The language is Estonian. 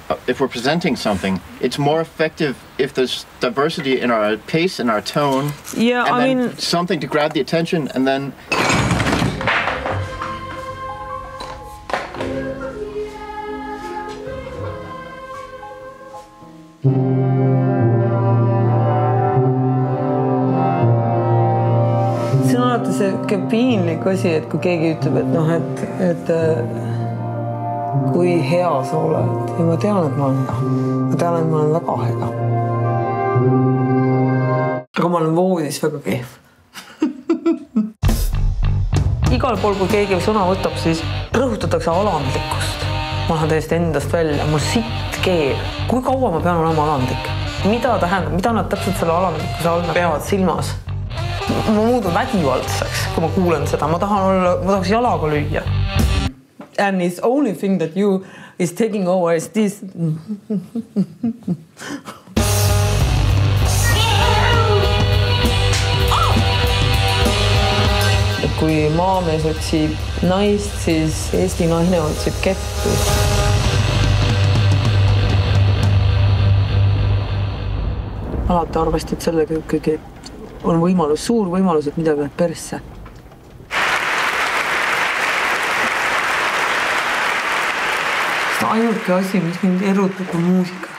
if we're presenting something, it's more effective if there's diversity in our pace and our tone. Yeah, and I then mean, something to grab the attention, and then. See on alati see piinlik asi, et kui keegi ütleb, et noh, et kui hea sa oled. Ja ma tean, et ma olen hea. Ma tean, et ma olen väga hea. Aga ma olen voodis väga kehv. Igal pool, kui keegi sõna võtab, siis rõhutatakse alandlikkust. Ma lähen täiesti endast välja. Mul sitt keel. Kui kaua ma pean olema alandlik? Mida tähendab? Mida nad täpselt selle alandlikkuse all peavad silmas? Ma muudun vägivaldseks, kui ma kuulen seda. Ma tahaks jalaga lüüa. And it's only thing that you is taking over is this. Kui maamees otsib naist, siis Eesti naine otsib kettu. Alati arvestad sellega, et on võimalus, suur võimalus, et midagi läheb persse. Ainuke asi, mis mind erutab on muusika.